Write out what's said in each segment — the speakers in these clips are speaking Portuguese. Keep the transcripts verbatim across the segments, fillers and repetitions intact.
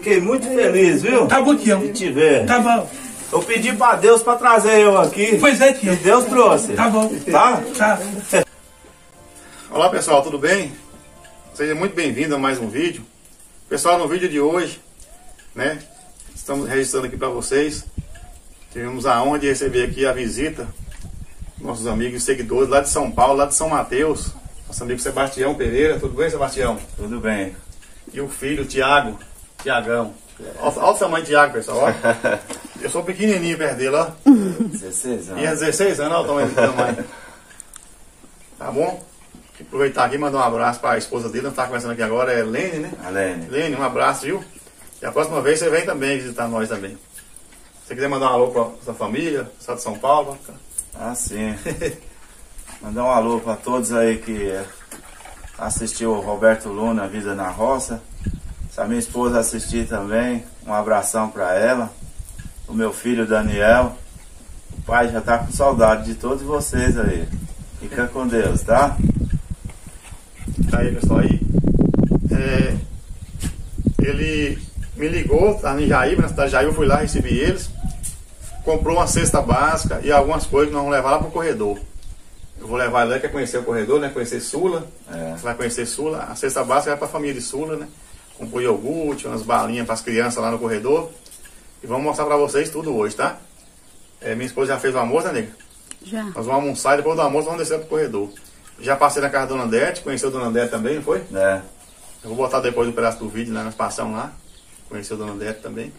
Fiquei muito feliz, viu? Tá bom, Tião. De te ver. Tá bom. Eu pedi pra Deus pra trazer eu aqui. Pois é, Tião. E Deus trouxe. Tá bom. Tá? Tá. Olá pessoal, tudo bem? Seja muito bem-vindo a mais um vídeo. Pessoal, no vídeo de hoje, né, estamos registrando aqui para vocês. Tivemos a honra de receber aqui a visita dos nossos amigos e seguidores lá de São Paulo, lá de São Mateus. Nosso amigo Sebastião Pereira. Tudo bem, Sebastião? Tudo bem. E o filho, Tiago, Tiagão. Olha, olha o tamanho de Tiago, pessoal. Olha. Eu sou pequenininho perto dele, ó. dezesseis anos. E é dezesseis anos, olha o tamanho do tamanho. Tá bom? Aproveitar aqui e mandar um abraço para a esposa dele, não está conversando aqui agora, é Lene, né? A Lene. Lene, um abraço, viu? E a próxima vez você vem também visitar nós também. Se você quiser mandar um alô para sua família, estado de São Paulo. Ah, sim. Mandar um alô para todos aí que assistiu o Roberto Luna, Vida na Roça. Se a minha esposa assistir também, um abração para ela. O meu filho Daniel. O pai já tá com saudade de todos vocês aí. Fica com Deus, tá? Tá aí, pessoal, aí. É, ele me ligou, tá em Jaíba, na cidade de Jaíba, eu fui lá, recebi eles. Comprou uma cesta básica e algumas coisas que nós vamos levar lá pro corredor. Eu vou levar ele lá, quer conhecer o corredor, né? Conhecer Sula. É. Você vai conhecer Sula. A cesta básica é para a família de Sula, né? Comprou iogurte, umas balinhas para as crianças lá no corredor. E vamos mostrar para vocês tudo hoje, tá? É, minha esposa já fez o almoço, né, nega? Já. Nós vamos almoçar e depois do almoço vamos descer pro corredor. Já passei na casa da Dona Andete, conheceu a Dona Andete também, não foi? É. Eu vou botar depois um pedaço do vídeo, né? Nós passamos lá. Conheceu a Dona Andete também.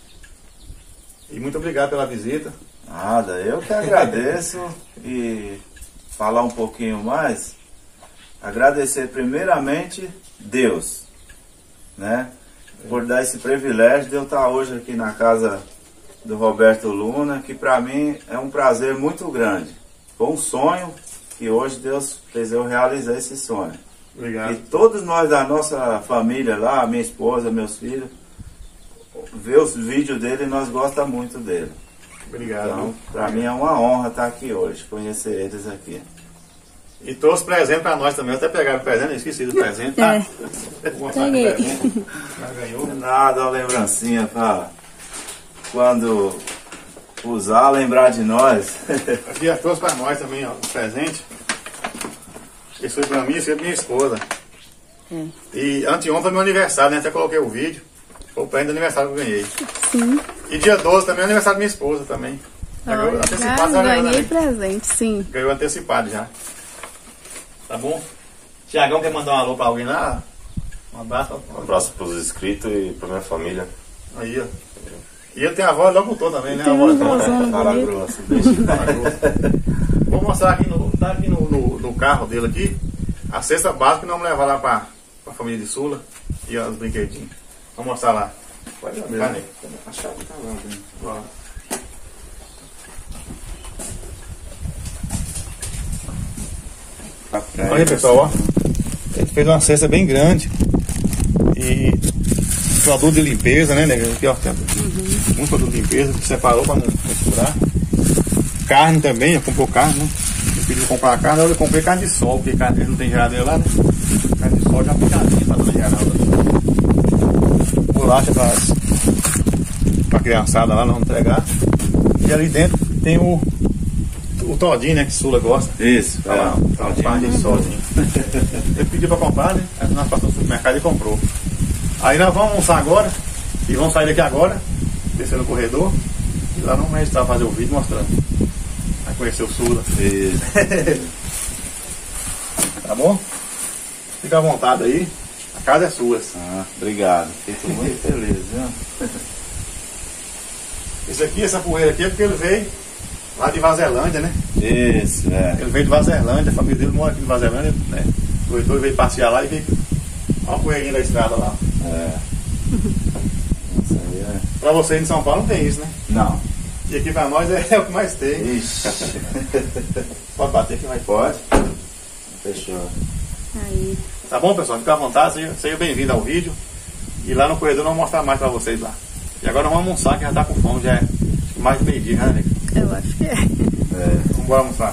E muito obrigado pela visita. Nada, eu que agradeço. E falar um pouquinho mais, agradecer primeiramente Deus, né? Por dar esse privilégio de eu estar hoje aqui na casa do Roberto Luna, que para mim é um prazer muito grande. Foi um sonho que hoje Deus fez eu realizar esse sonho. Obrigado. E todos nós da nossa família lá, minha esposa, meus filhos, ver os vídeos dele, nós gostamos muito dele. Obrigado. Então, para mim é uma honra estar aqui hoje, conhecer eles aqui. E trouxe presente pra nós também. Eu até pegaram o presente, eu esqueci do presente, tá? É. Vou mostrar aqui o presente. Já ganhou. Nada, uma lembrancinha para quando usar, lembrar de nós. Aqui já trouxe pra nós também, ó, o presente. Esse foi pra mim, esse foi pra minha esposa. É. E anteontem foi meu aniversário, né? Até coloquei o vídeo. Foi o presente do aniversário que eu ganhei. Sim. E dia doze também é aniversário da minha esposa também. Já ganhou Olha, antecipado, já já ganhou ganhei também. presente, sim. Ganhou antecipado já. Tá bom? Tiagão quer mandar um alô pra alguém lá? Um abraço. Um abraço para os inscritos e para minha família. Aí, ó. E ele tem a voz locutor também, né? Tem A voz um vozão Fala bonito. grosso, deixa. Fala grosso. Vou mostrar aqui, no, tá aqui no, no, no carro dele aqui, a cesta básica que nós vamos levar lá pra, pra família de Sula e os brinquedinhos. Vamos mostrar lá. Pode ir Vai, mesmo. Ney. A chave tá lá, né? Bora. Olha aí, pessoal, ó. Ele fez uma cesta bem grande. E produto de limpeza, né, nega? Aqui, ó. Uhum. Muito produto de limpeza que separou para não misturar. Carne também, eu comprou carne, né? Eu pedi comprar carne, eu comprei carne de sol, porque carne não tem geladeira lá, né? Carne de sol já picadinha pra dona Geralda. Bolacha pra, pra criançada lá, nós vamos entregar. E ali dentro tem o, o todinho, né? Que Sula gosta. Isso, Tá lá, tá um par de sozinho. Ele pediu pra comprar, né? Aí nós passamos no supermercado e comprou. Aí nós vamos almoçar agora. E vamos sair daqui agora. Descer no corredor. E lá nós vamos registrar, fazer o vídeo mostrando. Vai conhecer o Sula. Isso. Tá bom? Fica à vontade aí. A casa é sua. Ah, obrigado. Fico muito feliz, viu? Esse aqui, essa poeira aqui é porque ele veio lá de Vazerlândia, né? Isso, é. Ele veio de Vazerlândia, a família dele mora aqui em Vazerlândia, né? O Heitor veio passear lá e veio. Olha a poeirinha da estrada lá. É. Isso aí é. Pra vocês em São Paulo não tem isso, né? Não. E aqui pra nós é, é o que mais tem. Ixi. Pode bater que vai. Pode? Fechou. Aí. Tá bom, pessoal? Fica à vontade, seja, seja bem-vindo ao vídeo. E lá no corredor nós vamos mostrar mais pra vocês lá. E agora nós vamos almoçar, que já tá com fome, já é mais de meio-dia, né, amigo? Eu acho que é. É. Vamos embora almoçar.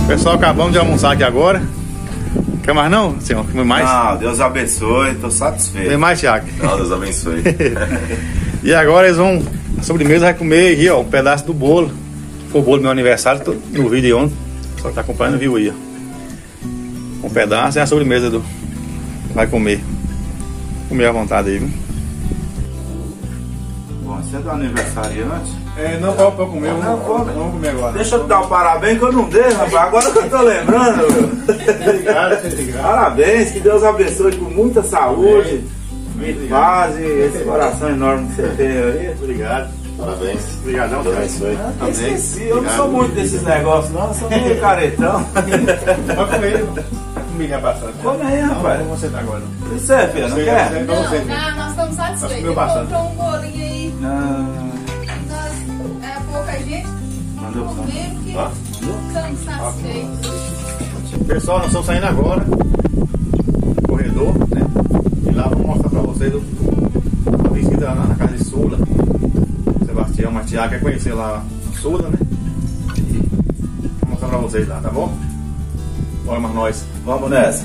Pessoal, acabamos de almoçar aqui agora. Quer mais não, senhor? Quer mais? Não, Deus abençoe, tô satisfeito. Tem mais, Thiago? Não, Deus abençoe. E agora eles vão, a sobremesa vai comer aí, ó, um pedaço do bolo. Foi o bolo do meu aniversário, tô no vídeo aí ontem. Só que tá acompanhando, viu aí, ó. Um pedaço é a sobremesa do... Vai comer. Comer à vontade aí, viu? Bom, você é do aniversariante? É, não pode comer, não, não, come. Vamos comer agora. Deixa eu te dar um parabéns que eu não dei, rapaz. Agora que eu tô lembrando. Obrigado, obrigado. Parabéns, que Deus abençoe com muita saúde, paz e esse coração enorme que você tem aí. Obrigado. Parabéns. Obrigadão, Deus abençoe. Eu esqueci, eu não sou muito desses negócios, não. Eu sou meio caretão. Pode comer. Comigo bastante. Come aí, rapaz. Não vou sentar agora. Isso é, filho, não quer? Não, Não, você. não, nós estamos satisfeitos. comeu Ele bastante. comprou um bolinho aí. Ah, Nós, é pouca gente. Mandou pra você? Comemos que Ó. estamos satisfeitos. Pessoal, nós estamos saindo agora do corredor, né? E lá vamos mostrar pra vocês o- a visita lá na casa de Sula. Sebastião Matiá quer conhecer lá a Sula, né? E vou mostrar pra vocês lá, tá bom? Bora mais nós. Vamos nessa.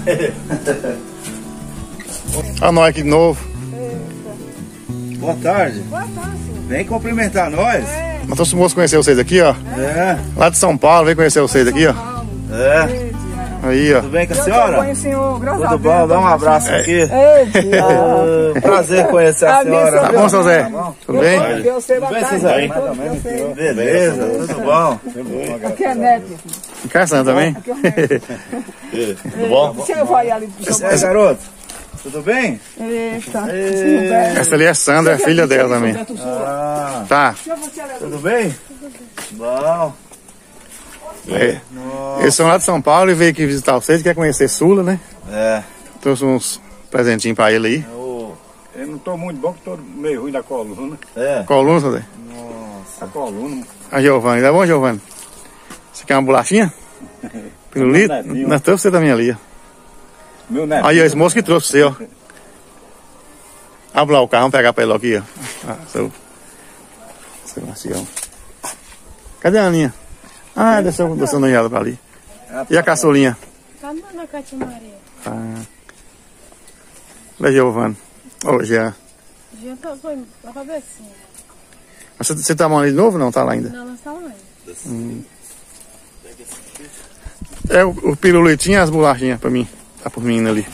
Olha nós aqui de novo. Boa tarde. Boa tarde. Vem cumprimentar nós. Nós trouxemos conhecer vocês aqui, ó. É, Lá de São Paulo, vem conhecer vocês aqui, ó. é. Aí, ó. Tudo bem com a Eu senhora? acompanho o senhor, graças a Tudo Deus. bom? Dá um abraço aqui. Ei, Ah, prazer conhecer a A minha senhora. Tá bom, seu Zé? Tudo bem? Deus sei, Tudo bem, boa seu tarde. Zé? Deus sei. Beleza, tudo bom? Aqui é neto. Caçando também? Aqui é o neto. Tudo bom? Deixa eu vai ali pro seu É, garoto? Tudo bem? Eita. Essa ali é Sandra, é filha dela também. Ah, Tá. tudo bem? Bom. É. Eles são lá de São Paulo e veio aqui visitar vocês, quer conhecer Sula, né? É. Trouxe uns presentinhos pra ele aí. Eu não tô muito bom, que tô meio ruim da coluna. É. Coluna, seu Zé? A coluna. A Giovanni, tá bom, Giovanni? Você quer uma bolachinha? Pirulito? netinho. Nós trouxe você também ali, ó. Meu neto. Aí, ó, esse moço que trouxe você, ó. Abre lá o carro, vamos pegar pra ele aqui, ó. Ah, seu... Sebastião. Cadê a Aninha? Ah, desceu, desceu no enjado pra ali. E a caçulinha? Tá na Cátia Maria. Ah. Olha, Giovanni. Ô, Jean. Já tá, foi pra cabecinha. Mas Você, você tá mal ali de novo ou não? Tá lá ainda? Não, nós estamos aí. É o, o pirulitinho e as bolachinhas pra mim. Tá por mim ali.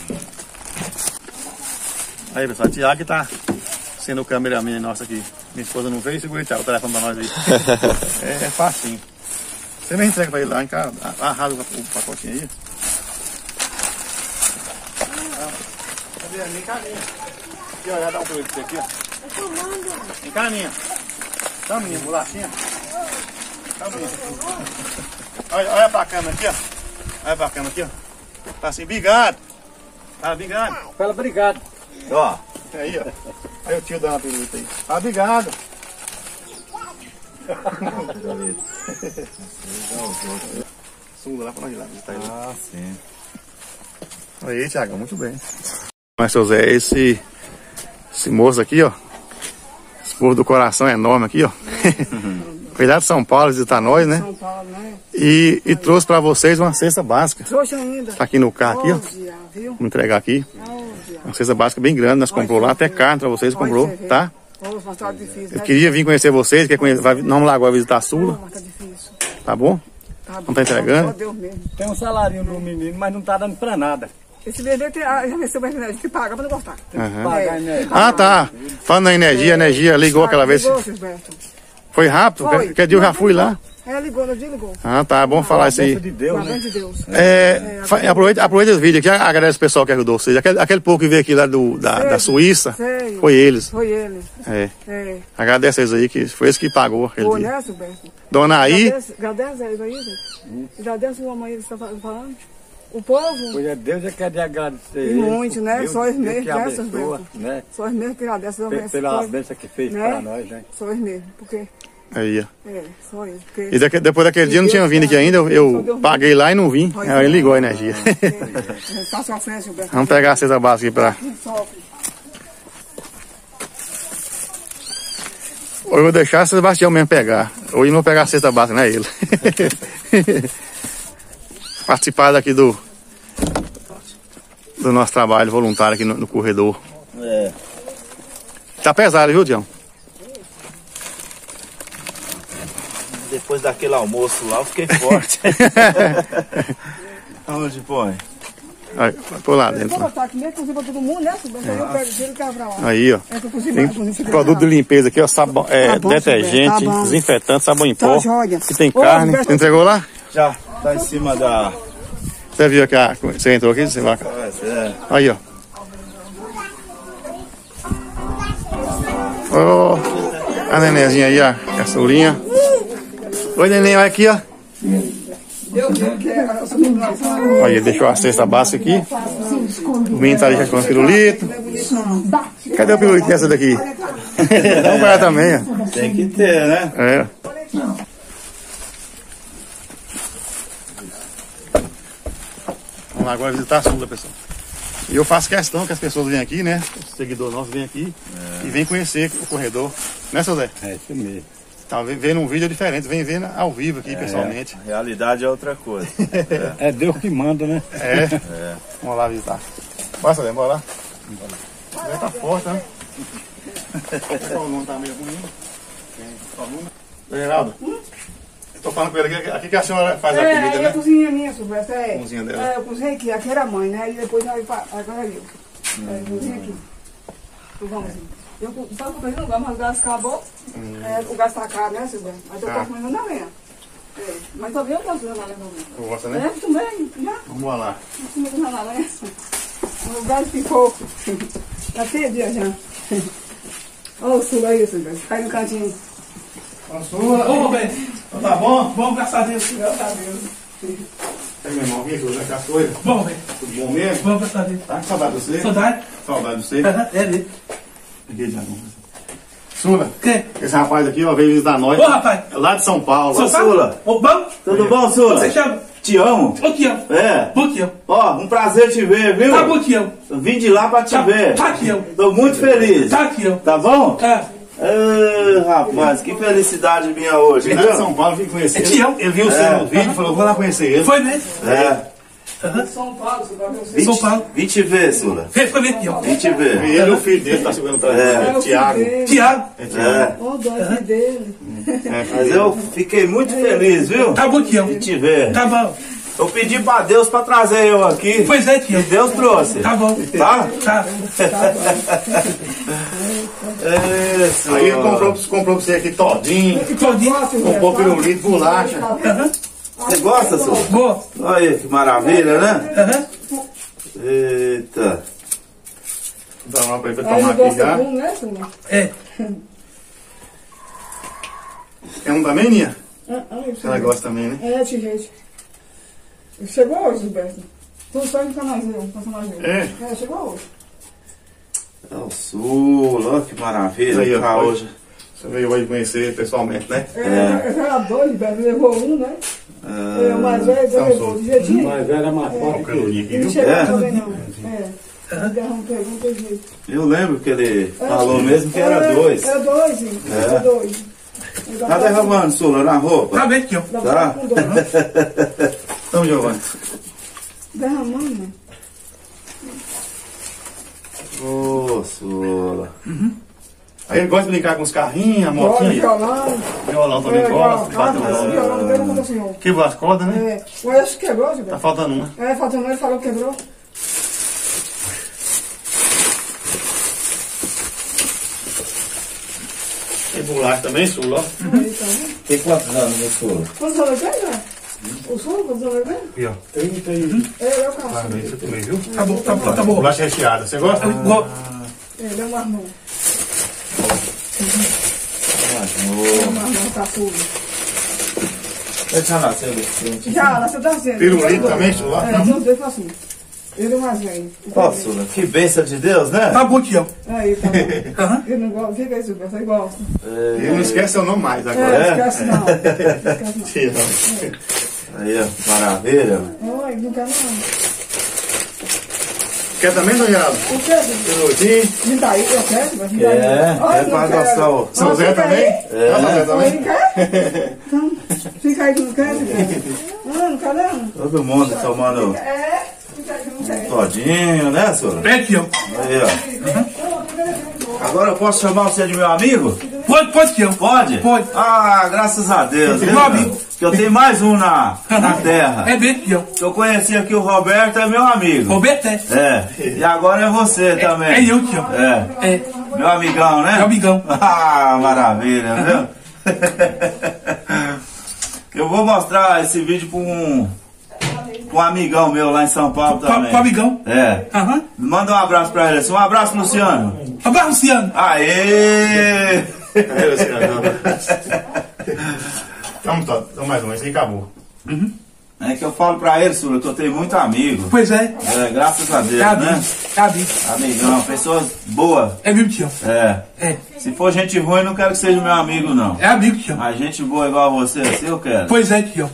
Aí, pessoal, o Thiago tá sendo o cameraman nosso aqui. Minha esposa não veio, segura o Thiago, o telefone pra nós aí. é, é facinho. Você me entrega pra ele lá em casa, arrasa o pacotinho aí. Cadê a minha caninha? Aqui, ó, já dá um pirulito pra você aqui, ó. Vem cá, minha. Dá minha bolachinha. Dá minha. Olha, olha pra câmera aqui, ó. Olha pra câmera aqui, ó. Tá assim, obrigado. Tá, obrigado. Fala, obrigado. Ó. Aí, ó. Aí o tio dá uma pirulita aí. Tá, obrigado. Sula lá pra nós lá. Tá aí. Ah, sim. Aí, Thiago, muito bem. Mas, seu Zé, esse, esse moço aqui, ó. Esse moço do coração enorme aqui, ó. Veio lá de São Paulo visitar nós, né? São Paulo, né? E, e trouxe pra vocês uma cesta básica. Trouxe ainda. Tá aqui no carro, aqui, ó. Dia, viu? Vou entregar aqui. Dia. Uma cesta básica bem grande, nós comprou lá, até carne pra vocês, comprou, tá? Ô, mas tá difícil, Eu né? queria vir conhecer vocês, quer conhecer, vai, não lá agora visitar a Ô, Sula, mas tá difícil. tá bom? Tá Não tá entregando? Só Deus mesmo. Tem um salarinho do menino, mas não tá dando pra nada. Esse bebê tem, ah, já recebeu a gente que paga pra não gostar. Aham. Pagar, né? Ah, tá. Falando na energia, a energia ligou aquela vez. Ligou, Gilberto. Foi rápido? Foi. Quer dia eu já fui lá. É, ligou, no dia ligou. Ah, tá, é bom falar isso aí. Bênção de Deus, Pelo né? amor de Deus. É, fa- aproveita, aproveita esse vídeo aqui, agradece o pessoal que ajudou vocês. Aquele, aquele povo que veio aqui lá do, da, da Suíça, Sei. foi eles. Foi ele. É. É. Agradece eles aí, que foi esse que pagou aquele Foi, dia. né, Gilberto? Dona Aí, Agradece, agradece eles aí, gente. Agradece o homem aí que você tá falando. O povo, Pois é, Deus é que é de agradecer. E ele, muito, né? Deus- Só eles Deus mesmo, que né, abençoa, Gilberto? né? só eles mesmo que agradecem. Pe- Pela bênção que fez Né? para nós, né? Só eles mesmo, porque, aí, ó. é, só eles. Porque, E daqui- depois daquele dia eu não tinha vindo aqui ainda, eu, eu paguei lá e não vim. Aí ele ligou a energia. é, tá sofrendo, Gilberto. Vamos pegar a cesta básica aqui pra. Quem sofre? Ou eu vou deixar o Sebastião mesmo pegar. Ou eu não vou pegar a cesta básica, não é ele. participar aqui do, do nosso trabalho voluntário aqui no, no corredor. É. Tá pesado, viu, Dião? Depois daquele almoço lá, eu fiquei forte. Aonde põe? Aí, por lá dentro. Vou botar aqui mesmo, cozinha pra todo mundo, né? Então eu pego dinheiro e quero pra lá. Aí, ó. É, tô cozinhando, Tem cozinha, fica produto de lá. limpeza aqui, ó. Sabão, é, Tá bom, detergente, Silvério, tá bom. desinfetante, sabão em Tá pó. joia. Que tem Ô, carne. Silvério, Você entregou lá? Já, tá em cima da... Você viu que a, você entrou aqui? Você vai... É. Aí, ó. Ó, a nenenzinha aí, ó. Caçulinha. Oi, neném, olha aqui, ó. Eu quero, eu sou muito lançada. Aí, deixou a cesta básica aqui. O menino tá ali já com o pirulito. Cadê o pirulito dessa daqui? Vamos para também, ó. Tem que ter, né? É. Vamos lá agora visitar a Sula, pessoal. E eu faço questão que as pessoas venham aqui, né? Os seguidores nossos venham aqui é. e venham conhecer o corredor. Né, seu Zé? É, isso mesmo. Tá vendo um vídeo diferente, vem vendo ao vivo aqui, é. pessoalmente. A realidade é outra coisa. É, é Deus que manda, né? É. é. Vamos lá visitar. Bora, Zé, bora lá. O Zé tá forte, né? O aluno tá meio ruim. O aluno. Geraldo. Hum? Tô falando com ele aqui, aqui que a senhora faz é, a comida, aí né? a cozinha minha, Silvestre, é. A cozinha dela. É, eu cozinhei aqui, aqui era a mãe, né? E depois aí, agora eu. Hum. É, cozinha aqui. Vamos assim. Eu só comprei no lugar, mas o gás acabou. Hum. É, o gás tá caro, né, Silvestre? Mas eu tô comendo na lenha. É, mas também eu gosto de na lenha também. Eu gosto, né? É, também, já. Vamos lá. Eu comi na lenha. O gás ficou. Tá perdido já. Olha o sul aí, Silvestre. Cai no cantinho. Ô, Sula. Ô, velho. Tá bom? Bom, graças a Deus. Graças a Deus. É, meu irmão, aqui, Sula, as coisas. Bom, velho. Tudo bom mesmo? Bom, graças a Deus. Tá com saudade de você? Saudade? Saudade de você? Aham, é dele. Aqui, já não. Sula, Quem? esse rapaz aqui, ó, veio visitar nós. Ô, rapaz. É lá de São Paulo. São Paulo? Sula. Ô, bom? Tudo bom, Sula? Você chama? Te amo. Ô, Tião. É. Bom, Tião. Ó, um prazer te ver, viu? Tá bom, Tião. Eu vim de lá pra te Tá, ver. tá, Tião. Tô muito feliz. Tá, Tião. Tá bom? É. Ah, rapaz, que felicidade minha hoje, Ele lá de viu? São Paulo, vim conhecer É ele. Tião. Ele viu o É. seu no vídeo e falou, vou lá conhecer ele. Foi mesmo? É. São Paulo, Silvestre. Vim São te- Paulo. Vim te ver, Sula. Foi, foi mesmo, Tião. Vim te ver. E ele e o filho dele tá segurando pra É. ele, Tiago. Tiago. É, Tiago. É. Ó, o doce dele. É, Mas eu fiquei muito feliz, viu? Tá bom, Tião. De te ver. Tá bom. Eu pedi pra Deus pra trazer eu aqui. Pois é, Tião. E Deus trouxe. Tá bom. Tá? Tá. Isso. Aí ele comprou, comprou pra você aqui todinho, Todinho. comprou pirulito, bolacha. Aham. Você gosta, Sula? Boa. Olha que maravilha, né? Aham. Eita. Dá uma pra ele pra Aí tomar ele aqui gosta já. bom, né, Silvestre? É. Quer um também, Nia? Ah, ah, isso Ela aí. gosta também, né? É, gente. Chegou hoje, Gilberto. Tu só em canalzinho, um personagem. É? É, chegou hoje. É o Sul, olha que maravilha. Aí, ó, tá hoje. hoje. Você veio hoje conhecer ele pessoalmente, né? É, eu já era dois, Gilberto, levou um, né? Ah, É, o mais velho, São levou Sul. de jeitinho. Mas era mais Ó, forte o que ele. canulinho aqui, Ele viu? chegou É? também não. É. Ele derrubou, não tem jeito. eu lembro que ele falou mesmo que era É, dois. Era dois, hein? É. Era dois. Ele Tá derramando, Sula, na roupa? Tá bem, Tião. Dá Tá. pra com dois. Então, Giovanni. Derramando, né? Ô, Sula. Aí ele gosta de brincar com os carrinhos, a Olha, motinha. violão. Violão também É, gosta. violão, Bate cara, o violão dele como senhor. Quebrou as cordas, né? É, o Edson quebrou, Tá Gilberto. faltando uma. É, faltando ele, falou que quebrou. Tem bolacha também, Sul, ó. Aí, tá vendo? Tem quantos anos, meu Sula? Quantos anos ele tem, né? O sul, quantos anos ele tem? Aqui, ó. trinta e É, eu Ah, caço. isso também, viu? Tá bom, tá bom, tá bom. Bolacha recheada. Você gosta? Igual. Ele é um marmão. Ah, É um marmão caçudo. Ele já nasceu desse frente. Já, nasceu tá sendo. Pirulito também, Sul, ó. É, são os dois assim. Ele é o mais velho. Ó, Sula, que bênção de Deus, né? Tá bom, Tião. Aí, tá bom. Aham. Ele não gosta, fica aí, Silvio, você gosta. Ele não esquece seu nome mais É, agora. esquece não. Esquece Sim, Aí, ó, maravilha. não. Ai, não quer não. Quer também, São Geraldo? O que, Silvio? Pirulito. Me dá aí, eu quero, mas me dá aí. É, Ai, é não pra quero. adoçar o... São Nossa, Zé fica também? aí. É. São Zé Ai, também? não quer? Então, fica aí que não quer, Silvio. Ah, não quer cada um. Todo mundo tomando É, fica junto, é. um todinho, né, senhor? É aqui, ó. Aí, ó. Agora eu posso chamar você de meu amigo? Pode, pode, tio. Pode? Pode. Ah, graças a Deus. Meu viu, amigo. cara? Que eu tenho mais um na, na terra. É bem aqui, ó. Eu conheci aqui o Roberto, é meu amigo. Roberto é. É. E agora é você também. É eu, tio. É. É. Meu amigão, né? Meu amigão. Ah, maravilha, viu? Eu vou mostrar esse vídeo para um, pra um amigão meu lá em São Paulo também. Pro amigão? É. Aham. Manda um abraço pra ele. Um abraço, Luciano. Abraço, Luciano. Aê! É, Luciano. Vamos, então mais um, esse aí acabou. Uhum. É que eu falo pra ele, Sula, que eu tenho muito amigo. Pois é. É, graças a Deus, Cabe. né? Cabe. Amigão, pessoas boas. É mesmo, tio. É. É. Se for gente ruim, não quero que seja meu amigo, não. É amigo, tio. Mas gente boa igual a você, assim eu quero. Pois é, tio.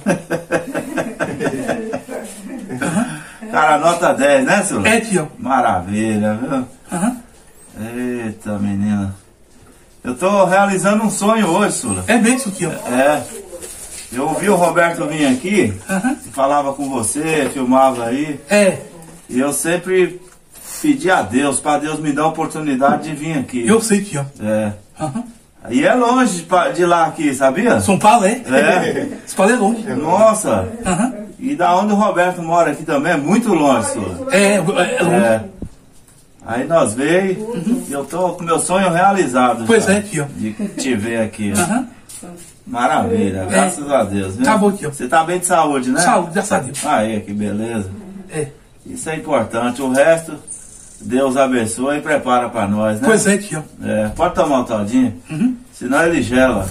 Cara, nota dez, né, Sula? É, tio. Maravilha, viu? Aham. Eita, menina. Eu tô realizando um sonho hoje, Sula. É mesmo, tio. É. Eu ouvi o Roberto vir aqui, Aham. falava com você, filmava aí. É. E eu sempre pedi a Deus, para Deus me dar a oportunidade de vir aqui. Eu sei, tio. É. Aham. E é longe de pa- de lá aqui, sabia? São Paulo, é? É. São Paulo é longe. Nossa. Aham. E da onde o Roberto mora aqui também é muito longe, Sula. É, é longe. É. Aí nós veio e eu tô com meu sonho realizado. Pois já, é, tio. De te ver aqui. ó. Aham. Maravilha, graças a Deus. Viu? Tá bom, tio. Você tá bem de saúde, né? Saúde, graças a Deus. Aí, que beleza. É. Isso é importante. O resto, Deus abençoa e prepara pra nós, né? Pois é, tio. É, pode tomar um todinho, Uhum. senão ele gela.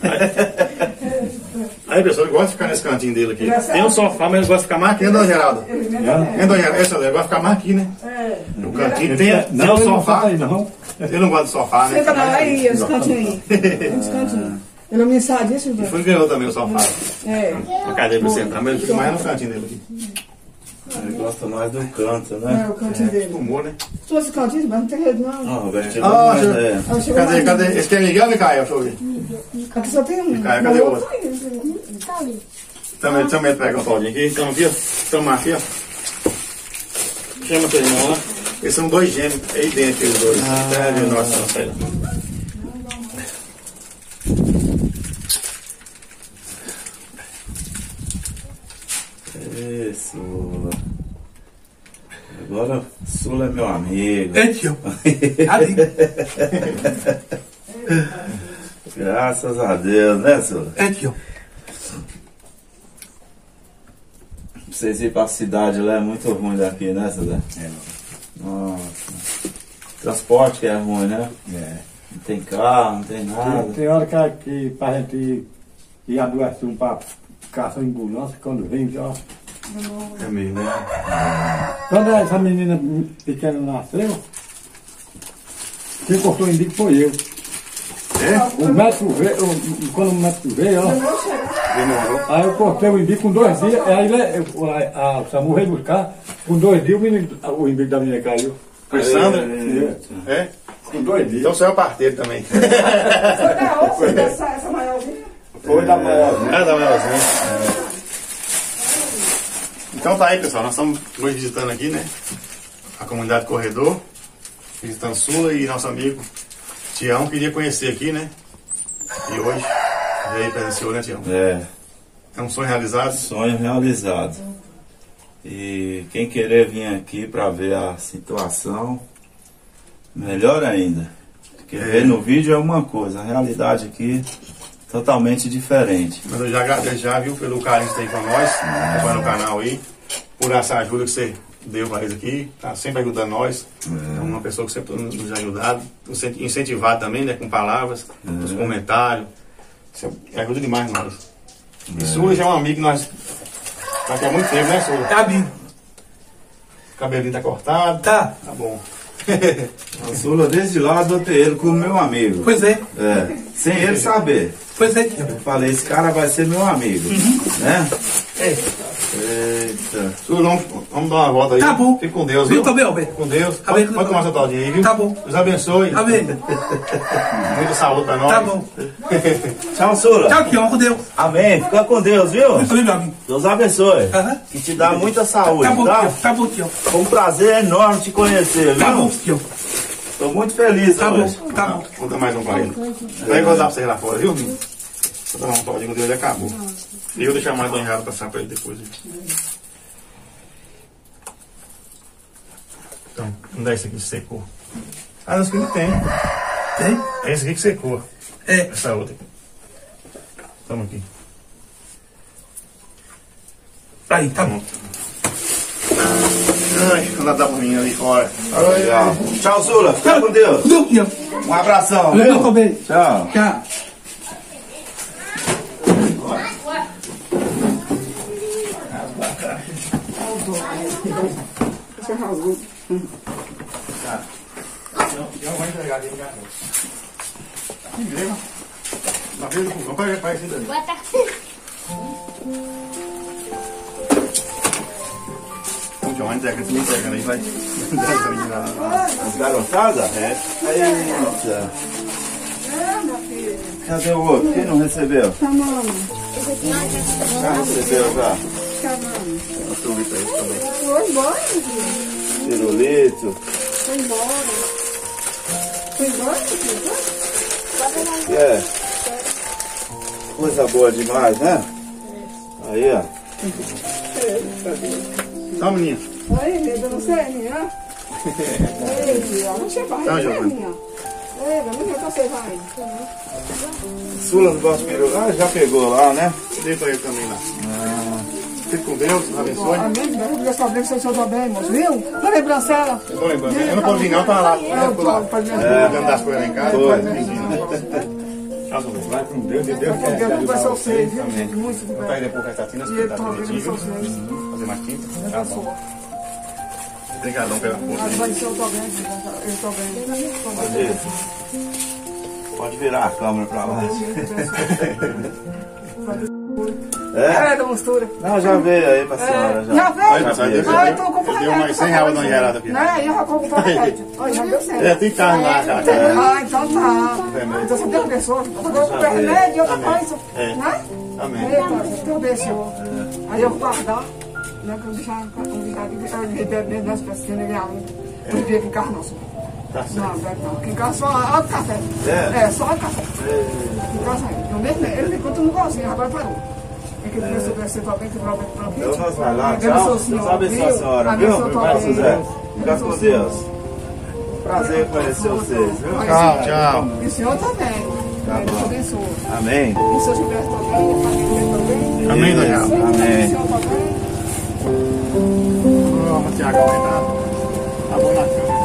Aí, pessoal, ele gosta de ficar nesse cantinho dele aqui. Tem um sofá, mas ele gosta de ficar mais aqui, né, Dona Geralda? Né, Dona Geralda? Essa, ele gosta de ficar mais aqui, né? No cantinho. Tem, tem o sofá. Ele não gosta de sofá, né? Senta lá aí, esse cantinho aí. Esse cantinho. Ele é mensadíssimo, E velho. foi ganhou também o sofá. É. Uma cadeira pra sentar, mas ele fica mais no cantinho dele aqui. Ele gosta mais do canto, É né? o cantinho dele. Fumou, né? Se fosse cantinho, mas não tem rede, não. Ah, Roberto, chegou Ah, mais, chegou. é. Ah, chegou Cadê, mais cadê? um. Esse aqui é Miguel, Micael? Deixa eu ver. Aqui só tem um. Micael, cadê o outro? Tá ali. Também, também pegar um todinho aqui. Então aqui, ó. Toma aqui, ó. Chama teu irmão lá. Eles são dois gêmeos. É idênticos os dois. É, viu? Nossa, não sei lá. Isso. Agora, Sula é meu amigo. É, tio. Ali. Graças a Deus, né, Sula? É, tio. Vocês ir pra cidade lá é muito ruim daqui, né, Sula? É. Nossa. Transporte que é ruim, né? É. Não tem carro, não tem Tem, nada. tem hora que, que pra gente ir adoecer um pra caça em ambulância, quando vem, ó. É mesmo, né? Quando essa menina pequena nasceu, quem cortou o indico foi eu. É? O médico veio, o- quando o médico veio, ó. Demorou. Aí eu cortei o indico com dois dias, aí ele, eu- a, a Samu veio buscar, com dois dias o, menino, o indico da menina caiu. Foi Sandra? É. É? Com dois dias. Então você é o parteiro também. Foi da outra, dessa, essa maiorzinha? Foi da maiorzinha. É, da maiorzinha. Então tá aí, pessoal. Nós estamos hoje visitando aqui, né? A comunidade Corredor. Visitando Sula e nosso amigo Tião. Queria conhecer aqui, né? E hoje veio aí, presenciou, né, Tião? É, É um sonho realizado. sonho realizado. E quem querer vir aqui para ver a situação, melhor ainda. Porque ver no vídeo é uma coisa, a realidade aqui é totalmente diferente. Mas eu já agradeço já, viu, pelo carinho que você tem com nós, acompanhando no canal aí, por essa ajuda que você deu para eles aqui, tá sempre ajudando nós. É uma pessoa que sempre nos ajudado, incentivado também, né, com palavras, com os comentários. Isso ajuda demais nós. E Sula já é um amigo que nós tá aqui há muito tempo, né, Sula? É amigo. O cabelinho tá cortado. Tá. Tá bom. A Sula, desde lá, adotei ele como meu amigo. Pois é. É, sem ele saber. Pois é, tio. Eu falei, esse cara vai ser meu amigo. Né? É. Eita. Sula, vamos, vamos dar uma volta aí. Tá bom. Fique com Deus, viu? Eu também, Alberto. Com Deus. Amém. Pode, pode tomar seu taldinho aí, viu? Tá bom. Deus abençoe. Amém. Muita saúde pra nós. Tá bom. Tchau, Sula. Tchau, Kion, com Deus. Amém. Fica com Deus, viu? Muito bem, meu amigo. Deus abençoe. Aham. Que te dá muita saúde, Tá bom, tá? Kion. Tá bom, Kion. Foi um prazer enorme te conhecer, Tá bom, viu? Kion. Tô muito feliz Tá hoje. bom, tá bom. Vou dar mais um pra ele. Vai mandar pra vocês lá fora, viu, menino? Vou dar um todinho dele, ele acabou. E eu vou deixar mais banhado passar pra ele depois. Então, não dá esse aqui que secou. Ah, não, esse aqui não tem. Tem? É esse aqui que secou. É. Essa outra aqui. Toma aqui. Aí, tá bom. Ai, vou nadar por mim ali fora. Legal. Tchau, Sula. Fica com Deus. Com Deus, Kion. Um abração, Eu viu? também. Tchau. Tchau. Você rasgou. Eu vou entregar aqui em casa. Que grego. Na vez do fogão, pega esse dali. O João entrega, se me entrega aí, vai. As garotadas? É. Eita. É, minha filha. Cadê o outro? Quem não recebeu? Chamando. Já recebeu, já. Chamando. Eu tô vendo aí também. Foi embora, meu filho. Pirulito. Foi embora. Foi embora, meu filho. Foi? É. Coisa boa demais, né? Aí, ó. Tá, menina. Aí, meu Deus, você é minha? Ei, filha, não chega Tá, vai, Giovana. minha. Ei, não sei que você vai. Sula não gosta de pirulito. Ah, já pegou lá, né? Dei pra ele também lá. Fique com Deus, abençoe. Amém, Deus te abençoe, o Senhor também, irmãos, viu? Não lembra, Cela? Eu tô lembrando. Eu não posso vir não, tá lá. Eu tô lá. Cuidando das coisas lá em casa. Tchau, Sônia. Vai com Deus e Deus quer Deus vai ser ajudar o você. viu? Amém. Muito Vou bem. pegar depois com essa tina, E se ele tá tá bonitinho. vendo vocês. Fazer mais tinta. Deus Tá bom. abençoe. Obrigadão pela força. Mas vai ser o também, eu também. Pode virar a câmera pra lá. É? É, da mostura. Não, já veio aí pra senhora. Já, Já veio? Já veio. Ah, então compra Eu dei mais cem reais na gerada aqui. Né? Eu já compro remédio. Olha, já deu certo. É, tem carne lá, cara. Ah, então tá. Então você Deus abençoe. Eu vou comprar remédio e outra coisa. É. Né? Amém. Eita, Deus abençoe. Aí eu vou guardar. Né? Que eu deixar um bocado de beber das pessoas. Eu não bebo em casa, não. Tá certo. Não, bebe não. Aqui em casa só água e café. É? É, só água e café. Em casa aí. Eu mesmo, ele me conta no golzinho, agora parou. É que ele começou a crescer também, que o problema para Então nós vai lá, Abençoe tchau. o senhor, Deus abençoe a viu? senhora, viu? Abençoe Vai, também. Suzé. Fica Abençoe com o senhor. Deus. Prazer conhecer vocês, viu? Tchau, tchau. E o senhor também. Tá Deus bom. abençoe. Amém. E o seu Gilberto também, a família também. Amém, Daniel. Amém. O senhor também. Vamos, Tiago, vai dar. Tá bom na cama.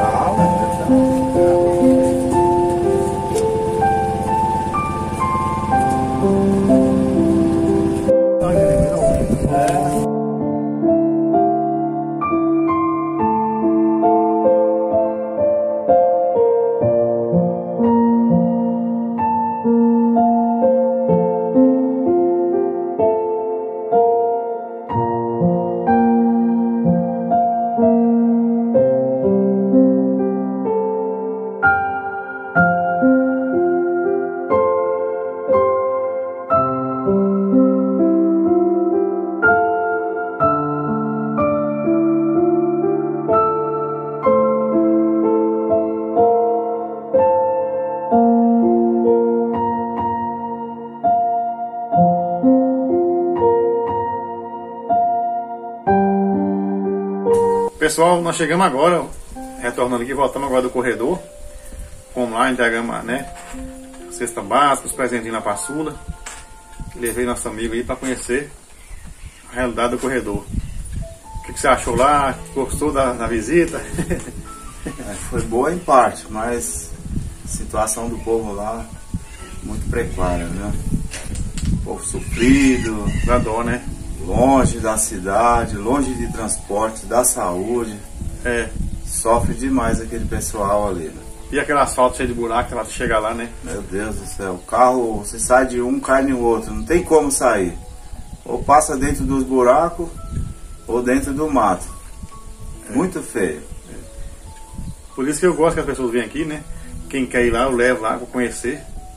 Pessoal, nós chegamos agora, retornando aqui, voltamos agora do corredor. Fomos lá, entregamos, né, cesta básica, os presentinhos lá pra Sula. Levei nosso amigo aí para conhecer a realidade do corredor. O que, que você achou lá? Gostou da, da visita? É, foi boa em parte, mas a situação do povo lá muito precária, né? Povo sofrido, Dá dó, né? longe da cidade, longe de transporte, da saúde. É. Sofre demais aquele pessoal ali, né? E aquele asfalto cheio de buraco, ela chega lá, né? Meu Deus do céu, o carro, você sai de um, cai no outro, não tem como sair. Ou passa dentro dos buracos, ou dentro do mato. Muito feio. Por isso que eu gosto que as pessoas venham aqui, né? Quem quer ir lá, eu levo lá para conhecer.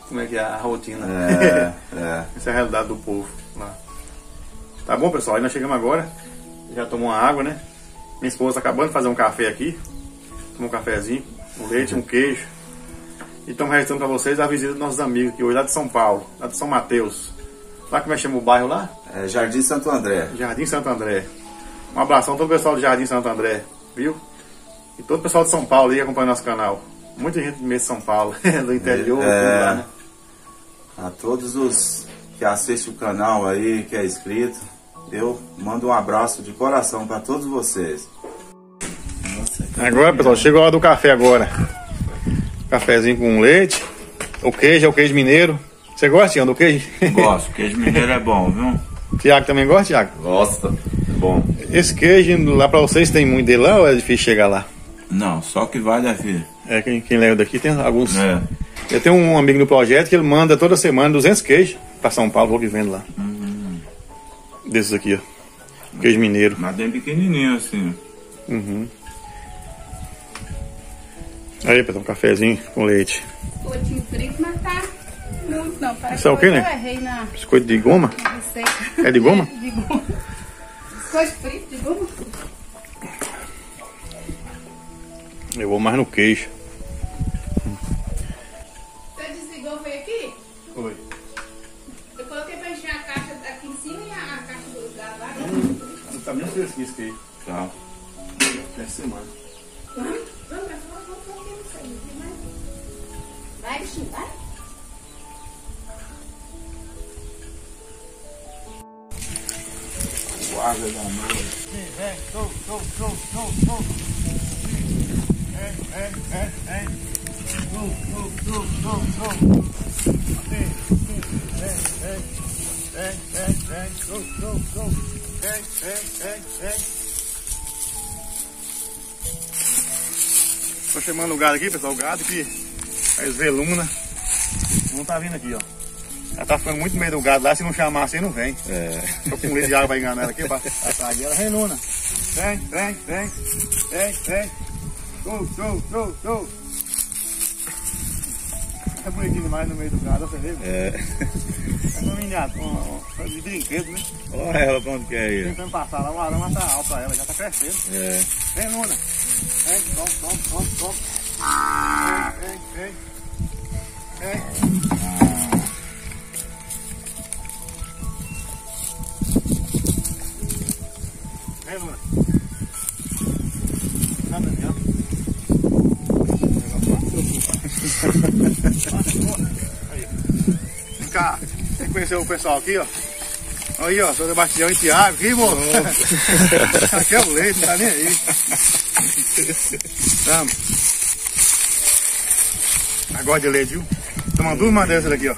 como é que é a rotina. É, é. Essa é a realidade do povo lá. Tá bom, pessoal, aí nós chegamos agora. Já tomou uma água, né? Minha esposa tá acabando de fazer um café aqui. Tomou um cafezinho, um leite, um queijo. E estamos registrando para vocês a visita dos nossos amigos aqui hoje, lá de São Paulo, lá de São Mateus. Lá como é que chama o bairro lá? É Jardim Santo André. Jardim Santo André. Um abração a todo o pessoal do Jardim Santo André, viu? E todo o pessoal de São Paulo aí que acompanha nosso canal. Muita gente mesmo de São Paulo, do interior, É, tudo lá, né? A todos os que assistem o canal aí, que é inscrito, eu mando um abraço de coração para todos vocês. Agora, pessoal, chegou a hora do café agora. Cafezinho com leite. O queijo é o queijo mineiro. Você gosta, Tiago, do queijo? Gosto, queijo mineiro é bom, viu? Tiago também gosta, Tiago? Gosta. Bom. Esse queijo lá pra vocês tem muito dele lá ou é difícil chegar lá? Não, só que vale a vida. É, quem, quem leva daqui tem alguns. É. Eu tenho um amigo no projeto que ele manda toda semana duzentos queijos pra São Paulo, vou que vendo lá. Hum. Desses aqui, ó. Queijo mineiro. Mas bem pequenininho assim. Uhum. Aí, pessoal, um cafezinho com leite. Biscoitinho frito, mas tá muito não. Parece Isso é o quê, né? Eu errei na Biscoito de goma? receita. É de goma? De goma. Biscoito frito de goma. Eu vou mais no queijo. Você desligou, foi aqui? Foi. Eu coloquei pra encher a caixa aqui em cima e a, a caixa do gado lá. Né? Não tá nem fresquinho esse queijo. Tá. Essa semana. Vamos, vamos, vamos, vamos, vamos, vamos, vamos. Vai, bichinho, vai. Guarda da noite. Vem, show, show, show, show, show. Vem, vem, vem, vem. Show, show, show, show, show. Vem, vem, vem, vem. Vem, vem, vem. Show, show, show. Vem, vem, vem, vem. Tô chamando o gado aqui, pessoal. O gado que é esveluna. Não tá vindo aqui, ó. Ela tá ficando muito meio do gado lá, se não chamar assim não vem. É. Tô com leite de água pra enganar ela aqui, pra sair ela. Vem, Luna. Vem, vem, vem. Vem, vem. Show, show, show, show. É bonitinho demais no meio do gado, você vê? É. É uma miniatura, uma, uma de brinquedo, né? Olha ela pra onde que é aí. Tentando passar lá, o arame tá alto pra ela, já tá crescendo. É. Vem, Luna. Vem, toma, toma, toma, toma. Vem, vem, vem. Vem. Vem, Luna. Tá dando, aí. Vem cá. Tem que conhecer o pessoal aqui, ó. Aí, ó, seu Sebastião e Thiago aqui, moço. Aqui é o leite, não tá nem aí. Tamo. Agora de leite, viu? Tomando duas madeiras aqui, ó.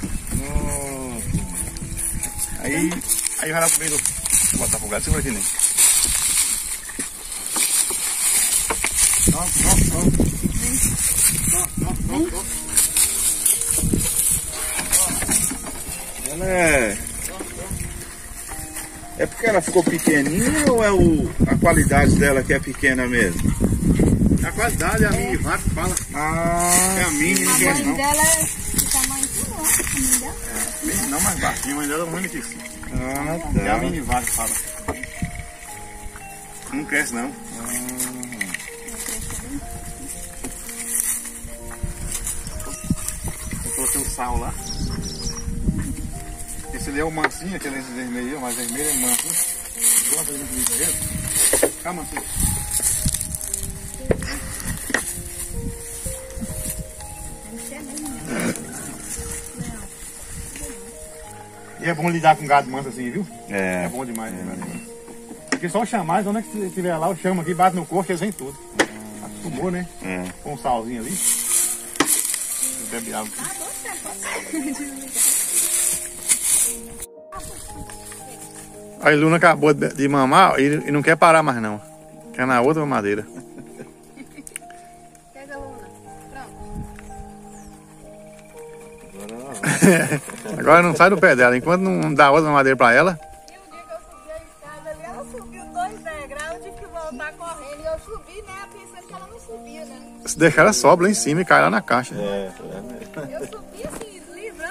Aí, aí vai lá comigo. Vou botar pro gato, segura aqui, né? Não, não, não. Não, não, não, não. Ela é. É porque ela ficou pequenininha ou é o, a qualidade dela que é pequena mesmo? A qualidade é a mini vaca que fala. Ah, É a mini, A ninguém mãe não. dela é de tamanho tudo, ó. A mãe dela. É, não mais baixinha, mas ela é muito aqui. ah É a tá. mini vaca que fala. Não cresce não. Eu coloquei o sal lá. Esse ali é o mansinho, aquele esse vermelho, o mais vermelho é manso. Gosta de muito dele? Cá, mansinho. E é bom lidar com gado manso assim, viu? É É. bom demais. Né? Porque só chamar, onde é que estiver lá, eu chamo aqui, bate no corpo, eles vêm tudo. Acostumou, né? É. Com um salzinho ali. Bebe água. A Luna acabou de de mamar e, e não quer parar mais não. Quer na outra madeira. Pega a Luna. Pronto. Agora não sai do pé dela. Enquanto não dá outra madeira pra ela. E o dia que eu subi a escada ali, ela subiu dois degraus, eu tive que voltar correndo. E eu subi, né, pensando que ela não subia, né? Se deixar ela sobe lá em cima e cai lá na caixa. É, Eu subi assim, livrando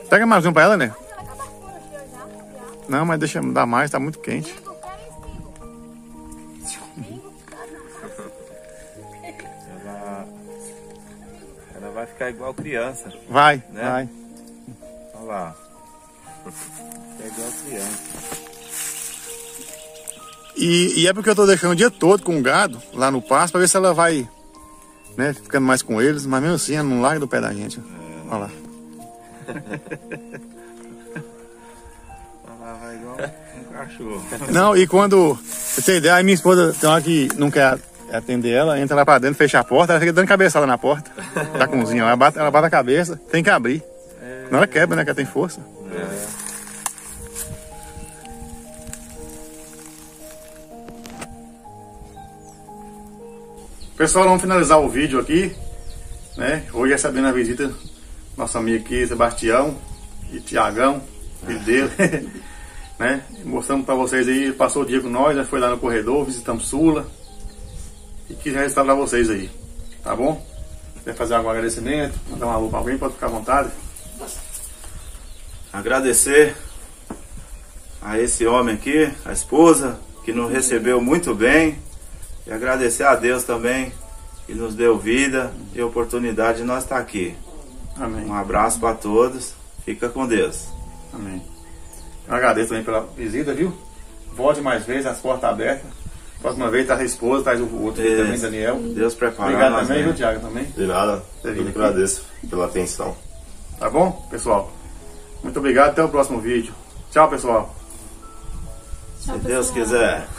Pega mais um pra ela, né? Ela acaba fora aqui, ó, já, já. Não, mas deixa dar mais, tá muito quente. Pingo, quero esse pingo. Ela, ela vai ficar igual criança. Vai, Né? vai. Olha lá. É igual criança. E, e é porque eu tô deixando o dia todo com o gado lá no pasto pra ver se ela vai, né, ficando mais com eles, mas mesmo assim ela não larga do pé da gente. Ó. Olha lá. Ela vai igual um cachorro. Não, e quando você tem ideia, aí minha esposa tem hora que não quer atender ela, entra lá pra dentro, fecha a porta, ela fica dando cabeçada na porta da cozinha. Ela bate, ela bate a cabeça, tem que abrir. Não, ela quebra, né? Que ela tem força. É. Pessoal, vamos finalizar o vídeo aqui, né? Hoje recebendo a visita do nosso amigo aqui, Sebastião e Tiagão, filho dele, né? Mostramos pra vocês aí, ele passou o dia com nós, né? Foi lá no corredor, visitamos Sula e quis registrar pra vocês aí, tá bom? Quer fazer algum agradecimento, mandar um alô pra alguém, pode ficar à vontade. Agradecer a esse homem aqui, a esposa, que nos recebeu muito bem. E agradecer a Deus também, que nos deu vida e oportunidade de nós estar aqui. Amém. Um abraço para todos. Fica com Deus. Amém. Eu agradeço também pela visita, viu? Volte mais vezes, as portas abertas. Próxima vez traz a esposa, traz o outro aqui também, Daniel. Deus preparar. Obrigado nós também, bem. viu, Tiago, também. De nada, Você eu vindo que aqui. agradeço pela atenção. Tá bom, pessoal? Muito obrigado, até o próximo vídeo. Tchau, pessoal. Se Deus quiser.